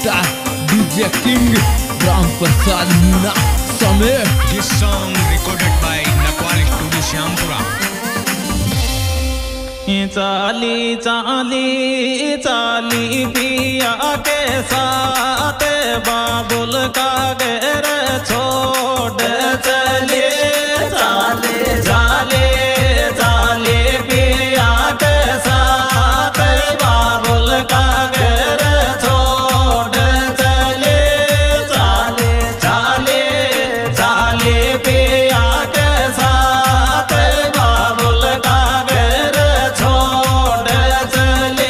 Superstar DJ king Ram Prasad Meena समेत। This song recorded by Nepal Studio Shyampura. चाली चाली चाली पिया के साथ बाबुल का घर छोड़ चले चाले चाले चाले पिया के साथ बाबुल का घर छोड़ चले चाले चाले चाले पिया के साथ बाबुल का घर छोड़ चले।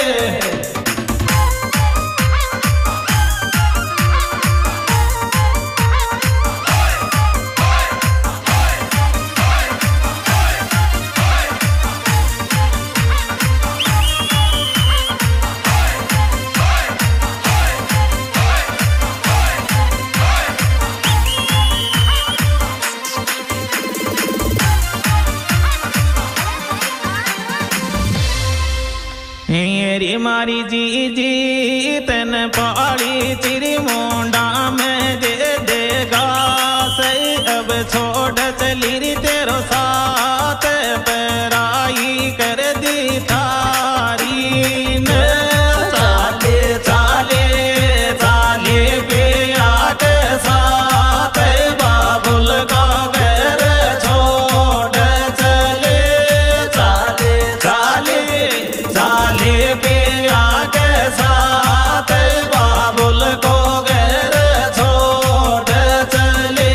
मेरी मारी जी जी तन पाली चिरी मोंडा में दे देगा सही अब छोड़ चली री तेरो साथ पैराई कर दी थारी ने चाले चाले चाले पिया के साथ बाबुल का घर छोड़ चले चाले चाले चाले पिया के साथ बाबुल को घर छोड़ चले।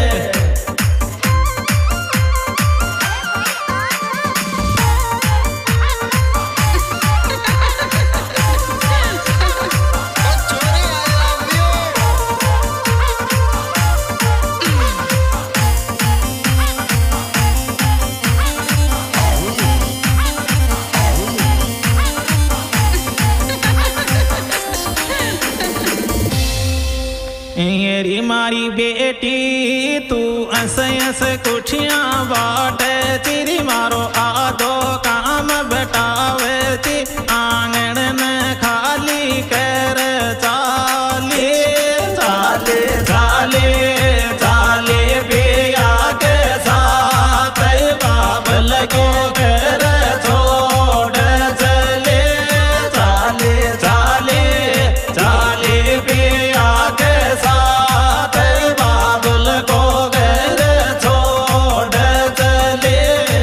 मेरी मारी बेटी तू ऐसे कुठियां बाट तेरी मारो आदो काम बटावे थी आंगन में खाली कर चाले चाले चाले चाले पिया के साथ बाबल को घर छोड़ चले चाले चाले चाले पिया के साथ बाबुल को घर छोड़ चले।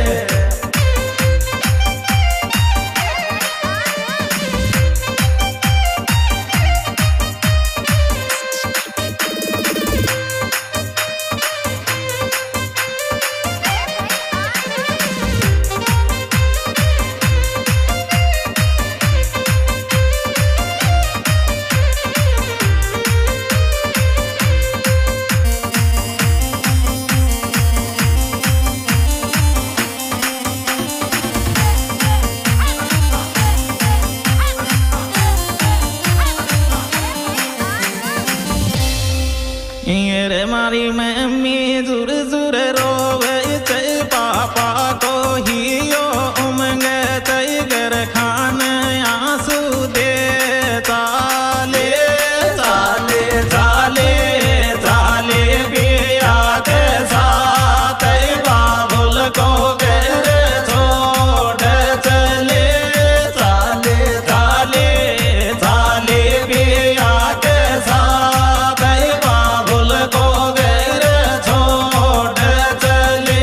रे मारी मम्मी जुर जुर रोवे चै पापा को हियो उमंग चै घर खान आंसू दे चाले चाले चाले चाले पिया के साथ बाबुल को घर छोड़ चले चाले चाले चाले पिया के साथ बाबुल को घर छोड़ चले।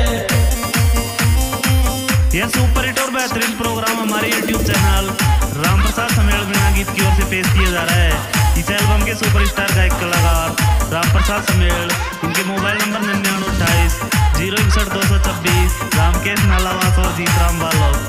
यह सुपर हिट और बेहतरीन प्रोग्राम हमारे YouTube चैनल राम प्रसाद सम्मेलन बिना गीत की ओर से पेश किया जा रहा है। इस एल्बम के सुपरस्टार गायक कलाकार राम प्रसाद सम्मेलन, इनके मोबाइल नंबर 9928 061 रामकेश नालावास और जीत राम बालोद।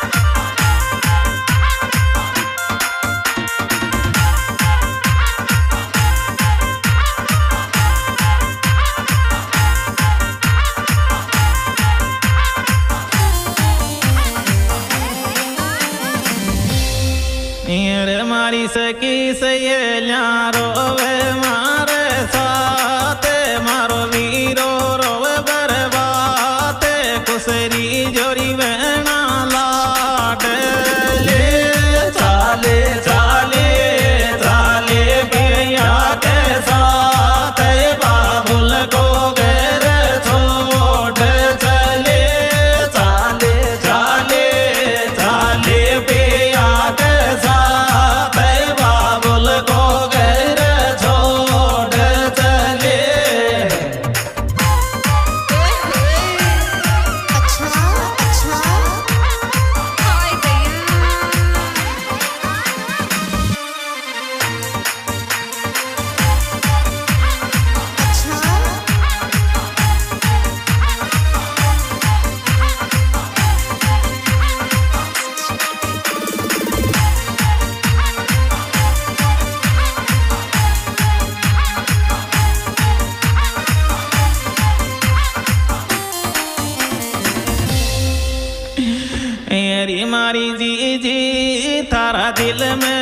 मारी सकी सहेलिया रोवे मारे साथ मारो वीरो रोवे बरबाते कुसरी जोरी बहना लाड ले चाले चाले चाले मारी जी जी थारा दिल में